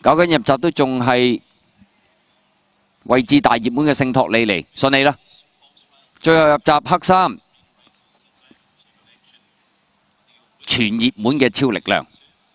搞緊入閘都仲係位置大熱門嘅聖托里尼，順利啦。最後入閘黑衫，全熱門嘅超力量。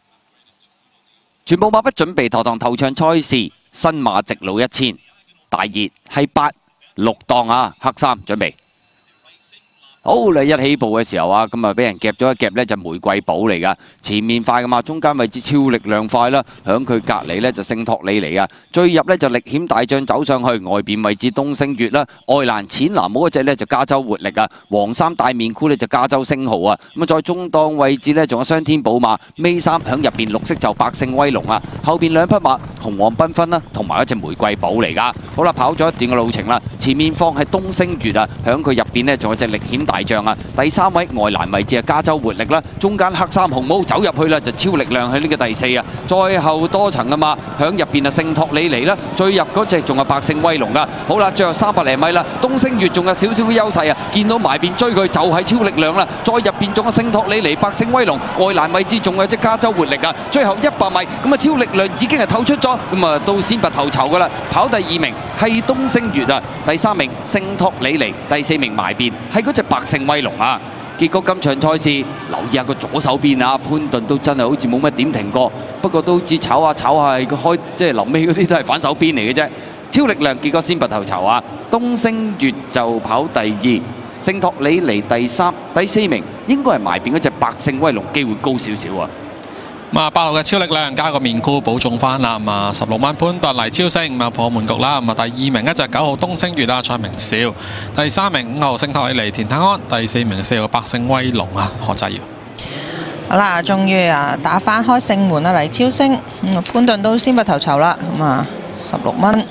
全部馬不準備投堂頭場賽事，新馬直路1000大熱係8、6檔啊！黑衫準備。 好，你一起步嘅時候啊，咁啊俾人夾咗一夾呢，就玫瑰寶嚟噶，前面快噶嘛，中間位置超力量快啦，響佢隔離呢，就聖托里尼啊，最入呢，就力險大將走上去，外邊位置東星月啦，愛蘭淺藍帽嗰隻呢，就加州活力啊，黃衫大面箍呢，就加州星號啊，咁啊在中檔位置呢，仲有雙天寶馬，尾三響入邊綠色就百勝威龍啊，後邊兩匹馬紅黃繽紛啦，同埋一隻玫瑰寶嚟噶。好啦，跑咗一段嘅路程啦，前面放係東星月啊，響佢入邊呢，仲有隻力險大將啊，第3位外欄位置係加州活力啦，中間黑衫紅帽走入去啦，就超力量喺呢個第4啊，再後多層啊嘛，響入邊啊聖托里尼啦，最入嗰隻仲係百勝威龍噶，好啦，最後300零米啦，東星月仲有少少嘅優勢啊，見到埋邊追佢就係超力量啦，再入邊仲有聖托里尼、百勝威龍，外欄位置仲有隻加州活力啊，最後100米咁啊超力量已經係透出咗，咁啊到先拔頭籌噶啦，跑第2名係東星月啊，第3名聖托里尼，第4名埋邊係嗰隻百勝威龍啊！結果今場賽事留意下個左手邊啊，潘頓都真係好似冇乜點停過，不過都好似炒下佢開，即係臨尾嗰啲都係反手邊嚟嘅啫。超力量結果先拔頭籌啊，東星月就跑第2，聖托里尼第3，第4名應該係埋邊嗰隻百勝威龍，機會高少少啊！ 咁啊，8號嘅超力量加個面箍保中翻啦，咁啊16蚊潘頓黎超升，咁啊破門局啦，咁啊第2名一隻9號東星月啊蔡明少，第3名5號聖托里尼田泰安，第4名4號百勝威龍啊何澤堯。 好啦，終於啊打翻開勝門啦，黎超升，潘頓都先拔頭籌啦，咁啊16蚊。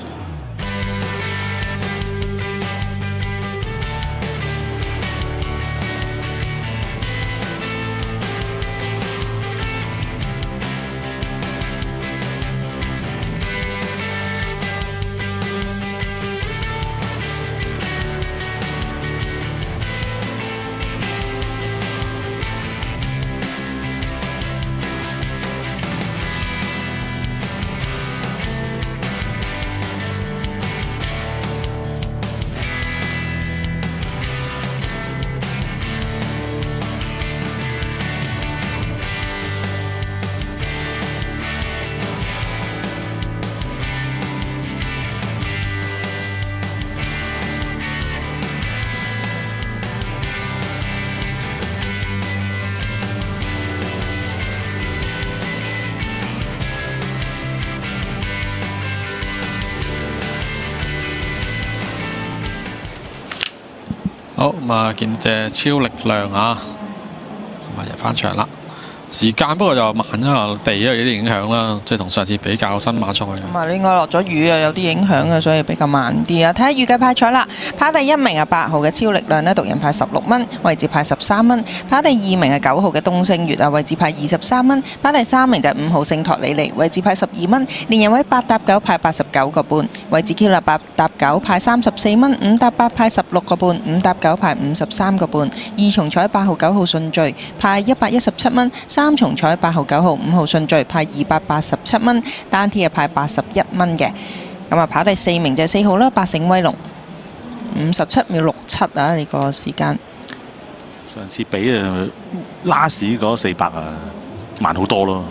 好咁啊，見隻超力量啊，咁啊入翻場啦。時間不過就慢咗，地有啲影響啦，即係同上次比較新馬賽。 咁啊，應該落咗雨啊，有啲影響啊，所以比較慢啲啊。睇下預計派彩啦，跑第1名係8號嘅超力量呢，獨人派16蚊，位置派13蚊。跑第2名係9號嘅東星月啊，位置派23蚊。跑第3名就係5號聖托里尼，位置派12蚊。連人位8搭9派89個半，位置 Q 啦8搭9派34蚊，5搭8派16個半，5搭9派53個半。二重彩8號9號順序派117蚊。3重彩8號9號5號順序派287蚊，單 T 係派81蚊嘅。咁啊跑第4名就係4號啦，百勝威龍57秒67啊！呢個時間上次比啊拉士嗰400啊慢好多咯，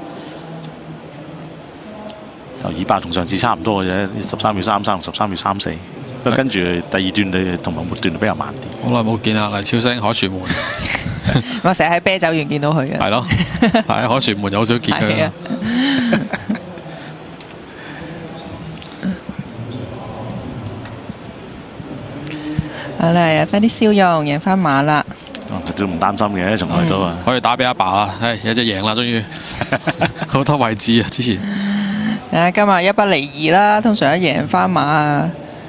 頭200同上次差唔多嘅啫，13秒33同13秒34。跟住第2段你同埋末段比較慢啲。 好耐冇見啦，黎超升凱旋門。 我成日喺啤酒園見到佢嘅。 係咯，係凱旋門有好少見佢。 好啦，有翻啲笑容，贏翻馬啦。 佢都唔擔心嘅，從來都啊。 可以打俾阿爸啦，有隻贏啦，終於好多位置啊！之前今日1不離2啦，通常一贏翻馬啊。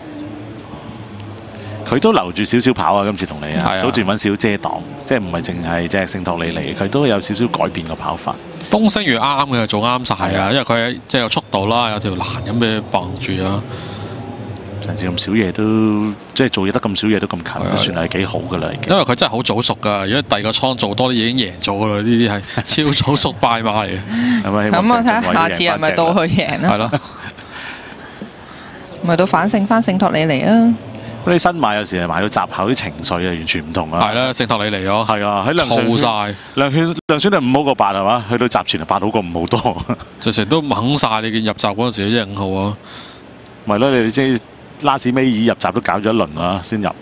佢都留住少少跑啊！今次同你啊，早段揾少遮擋，即係唔係淨係隻聖托里尼，佢都有少少改變個跑法。 東星月啱嘅，做啱晒啊！因為佢即係有速度啦，有條欄咁俾佢綁住啊。 上次咁少嘢都即係做嘢得咁少嘢都咁近，都算係幾好噶啦。 因為佢真係好早熟㗎，如果第二個倉做多啲已經贏咗㗎啦，呢啲係超早熟拜賣嚟嘅。 咁我睇下下次係咪到佢贏啦？ 係咯， 咪到反勝翻聖托里尼啊！ 咁你新買有時係買到閘口啲情緒啊，完全唔同啊。 係啦，聖托里尼咗， 係啊，喺量選晒， 量選係5好過8係嘛？去到閘前係8好過5好多。 直情都掹晒你見入閘嗰陣時啲5號啊！ 咪咯，你即係拉斯尾爾入閘都搞咗一輪啦，先入。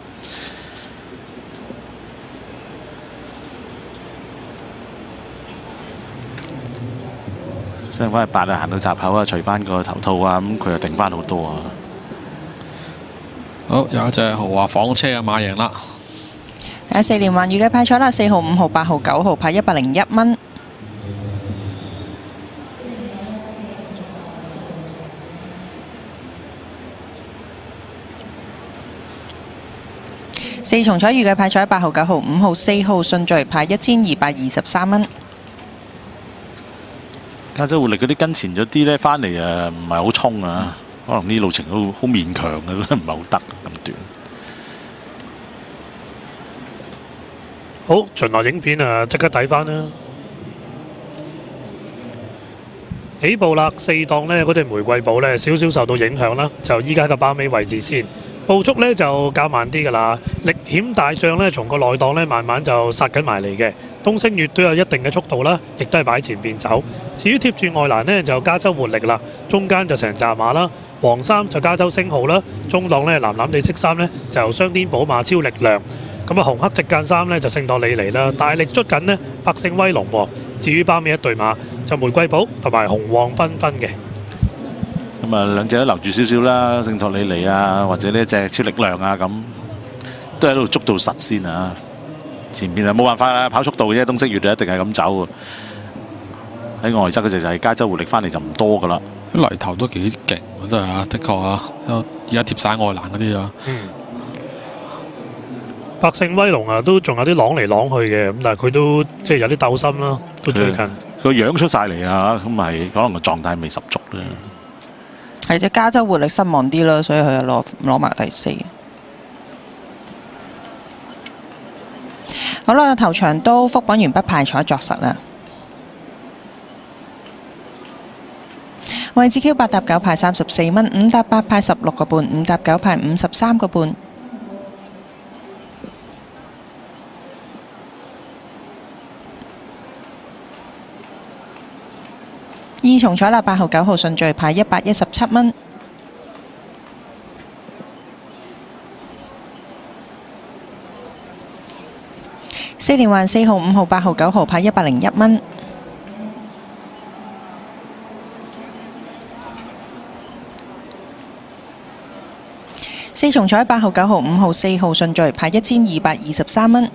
相反係8啊，行到閘口啊，除翻個頭套啊，咁佢又定翻好多啊。 好，有一隻豪華房車啊，買贏啦！ 睇4連環預計派彩啦，4號、5號、8號、9號派101蚊。4重彩預計派彩8號、9號、5號、4號順序派1223蚊。 加州活力嗰啲跟前咗啲咧，翻嚟誒唔係好衝啊，可能呢路程都好勉強嘅，都唔係好得咁短。 好，巡邏影片啊，即刻睇翻啦。起步啦，4檔呢嗰隻玫瑰寶呢，少少受到影響啦，就依家嘅包尾位置先。步速呢就較慢啲㗎啦，歷險大將呢，從個內檔呢慢慢就殺緊埋嚟嘅。東星月都有一定嘅速度啦，亦都係擺前邊走。至於貼住外欄呢，就加州活力啦，中間就成紮馬啦，黃衫就加州星號啦，中檔呢藍藍地色衫呢，就雙顛寶馬超力量。咁啊紅黑直間衫呢，就聖托里尼啦，大力捉緊呢百勝威龍喎。至於包尾一對馬就玫瑰寶同埋紅黃繽紛嘅。 咁啊，兩隻都留住少少啦，聖托里尼啊，或者呢一隻超力量啊，咁都喺度捉到實先啊。前面啊冇辦法啦，跑速度啫，東星月就一定係咁走喎。喺外側嗰隻就係加州活力翻嚟就唔多噶啦。 啲泥頭都幾勁，都係啊，的確啊，而家貼晒外欄嗰啲啊。 百勝威龍啊，都仲有啲啷嚟啷去嘅，咁但係佢都即係有啲鬥心啦，都最近。 佢個樣出晒嚟啊，咁咪可能個狀態未十足啦。 係隻加州活力失望啲啦，所以佢就攞埋第4。好啦，頭場都復揾完畢派彩作實啦。位置 Q 8搭9派34蚊，5搭8派16個半，5搭9派53個半。2重彩啦，8號、9號順序派117蚊。4連環4號、5號、8號、9號派101蚊。4重彩8號、9號、5號、4號順序派1223蚊。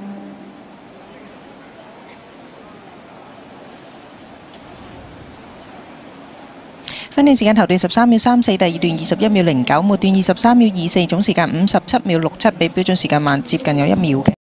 分段時間頭段13秒34，第二段21秒09，末段23秒24，總時間57秒67，比標準時間慢接近有1秒嘅。